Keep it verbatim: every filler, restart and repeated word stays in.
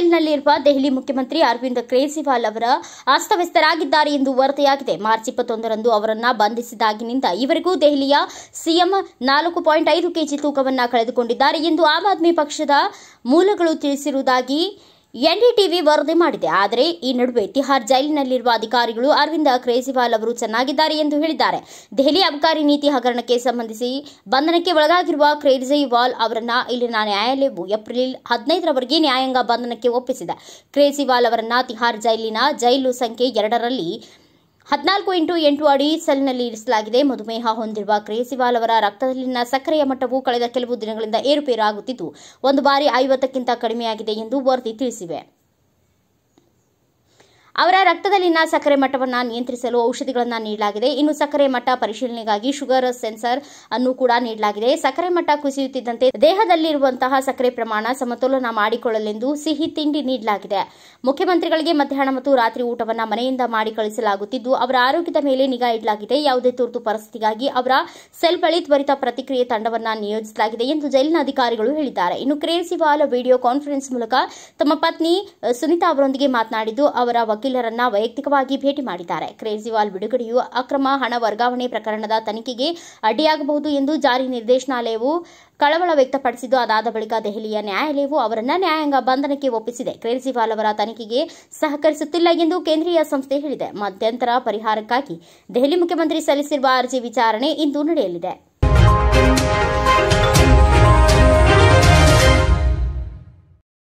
ಜೈಲಿನಲ್ಲಿರುವ ದೆಹಲಿ ಮುಖ್ಯಮಂತ್ರಿ ಅರವಿಂದ್ ಕೇಜ್ರಿವಾಲ್ ಅವರ ಅಸ್ತವ್ಯಸ್ತರಾಗಿದ್ದಾರೆ ಎಂದು ವರದಿಯಾಗಿದೆ. ಮಾರ್ಚ್ ಇಪ್ಪತ್ತೊಂದರಂದು ಅವರನ್ನು ಬಂಧಿಸಿದಾಗಿನಿಂದ ಇವರೆಗೂ ದೆಹಲಿಯ ಸಿಎಂ ನಾಲ್ಕು ಪಾಯಿಂಟ್ ಐದು ಕೆಜಿ ತೂಕವನ್ನು ಕಳೆದುಕೊಂಡಿದ್ದಾರೆ ಎಂದು ಆಮ್ ಆದ್ಮಿ ಪಕ್ಷದ ಮೂಲಗಳು ತಿಳಿಸಿರುವುದಾಗಿ ಎನ್ಡಿಟಿವಿ ವರದಿ ಮಾಡಿದೆ. ಆದರೆ ಈ ನಡುವೆ ತಿಹಾರ್ ಜೈಲಿನಲ್ಲಿರುವ ಅಧಿಕಾರಿಗಳು ಅರವಿಂದ್ ಕೇಜ್ರಿವಾಲ್ ಅವರು ಚೆನ್ನಾಗಿದ್ದಾರೆ ಎಂದು ಹೇಳಿದ್ದಾರೆ. ದೆಹಲಿ ಅಬಕಾರಿ ನೀತಿ ಹಗರಣಕ್ಕೆ ಸಂಬಂಧಿಸಿ ಬಂಧನಕ್ಕೆ ಒಳಗಾಗಿರುವ ಕೇಜ್ರಿವಾಲ್ ಅವರನ್ನ ಇಲ್ಲಿನ ನ್ಯಾಯಾಲಯವು ಏಪ್ರಿಲ್ ಹದಿನೈದರವರೆಗೆ ನ್ಯಾಯಾಂಗ ಬಂಧನಕ್ಕೆ ಒಪ್ಪಿಸಿದೆ. ಕೇಜ್ರಿವಾಲ್ ಅವರನ್ನ ತಿಹಾರ್ ಜೈಲಿನ ಜೈಲು ಸಂಖ್ಯೆ ಎರಡರಲ್ಲಿ ಹದಿನಾಲ್ಕು ಇಂಟು ಎಂಟು ಅಡಿ ಸೆಲ್ನಲ್ಲಿ ಇರಿಸಲಾಗಿದೆ. ಮಧುಮೇಹ ಹೊಂದಿರುವ ಕೇಜ್ರಿವಾಲ್ ಅವರ ರಕ್ತದಲ್ಲಿನ ಸಕ್ಕರೆಯ ಮಟ್ಟವು ಕಳೆದ ಕೆಲವು ದಿನಗಳಿಂದ ಏರುಪೇರಾಗುತ್ತಿದ್ದು ಒಂದು ಬಾರಿ ಐವತ್ತಕ್ಕಿಂತ ಕಡಿಮೆಯಾಗಿದೆ ಎಂದು ವರದಿ ತಿಳಿಸಿವೆ. ಅವರ ರಕ್ತದಲ್ಲಿನ ಸಕ್ಕರೆ ಮಟ್ಟವನ್ನು ನಿಯಂತ್ರಿಸಲು ಔಷಧಿಗಳನ್ನು ನೀಡಲಾಗಿದೆ. ಇನ್ನು ಸಕ್ಕರೆ ಮಟ್ಟ ಪರಿಶೀಲನೆಗಾಗಿ ಶುಗರ್ ಸೆನ್ಸರ್ ಅನ್ನು ಕೂಡ ನೀಡಲಾಗಿದೆ. ಸಕ್ಕರೆ ಮಟ್ಟ ಕುಸಿಯುತ್ತಿದ್ದಂತೆ ದೇಹದಲ್ಲಿರುವಂತಹ ಸಕ್ಕರೆ ಪ್ರಮಾಣ ಸಮತೋಲನ ಮಾಡಿಕೊಳ್ಳಲೆಂದು ಸಿಹಿ ತಿಂಡಿ ನೀಡಲಾಗಿದೆ. ಮುಖ್ಯಮಂತ್ರಿಗಳಿಗೆ ಮಧ್ಯಾಹ್ನ ಮತ್ತು ರಾತ್ರಿ ಊಟವನ್ನು ಮನೆಯಿಂದ ಮಾಡಿ ಕಳಿಸಲಾಗುತ್ತಿದ್ದು ಅವರ ಆರೋಗ್ಯದ ಮೇಲೆ ನಿಗಾ ಇಡಲಾಗಿದೆ. ಯಾವುದೇ ತುರ್ತು ಪರಿಸ್ಥಿತಿಗಾಗಿ ಅವರ ಸೆಲ್ ಬಳಿ ತ್ವರಿತ ಪ್ರತಿಕ್ರಿಯೆ ತಂಡವನ್ನು ನಿಯೋಜಿಸಲಾಗಿದೆ ಎಂದು ಜೈಲಿನ ಅಧಿಕಾರಿಗಳು ಹೇಳಿದ್ದಾರೆ. ಇನ್ನು ಕೇಜ್ರಿವಾಲ್ ವಿಡಿಯೋ ಕಾನ್ಫರೆನ್ಸ್ ಮೂಲಕ ತಮ್ಮ ಪತ್ನಿ ಸುನಿತಾ ಅವರೊಂದಿಗೆ ಮಾತನಾಡಿದ್ದು ಅವರ ವಕೀಲರನ್ನ ವೈಯಕ್ತಿಕವಾಗಿ ಭೇಟಿ ಮಾಡಿದ್ದಾರೆ. ಕೇಜ್ರಿವಾಲ್ ಬಿಡುಗಡೆಯು ಅಕ್ರಮ ಹಣ ವರ್ಗಾವಣೆ ಪ್ರಕರಣದ ತನಿಖೆಗೆ ಅಡ್ಡಿಯಾಗಬಹುದು ಎಂದು ಜಾರಿ ನಿರ್ದೇಶನಾಲಯವು ಕಳವಳ ವ್ಯಕ್ತಪಡಿಸಿದ್ದು ಅದಾದ ಬಳಿಕ ದೆಹಲಿಯ ನ್ಯಾಯಾಲಯವು ಅವರನ್ನ ನ್ಯಾಯಾಂಗ ಬಂಧನಕ್ಕೆ ಒಪ್ಪಿಸಿದೆ. ಕೇಜ್ರಿವಾಲ್ ಅವರ ತನಿಖೆಗೆ ಸಹಕರಿಸುತ್ತಿಲ್ಲ ಎಂದು ಕೇಂದ್ರೀಯ ಸಂಸ್ಥೆ ಹೇಳಿದೆ. ಮಧ್ಯಂತರ ಪರಿಹಾರಕ್ಕಾಗಿ ದೆಹಲಿ ಮುಖ್ಯಮಂತ್ರಿ ಸಲ್ಲಿಸಿರುವ ಅರ್ಜಿ ವಿಚಾರಣೆ ಇಂದು ನಡೆಯಲಿದೆ.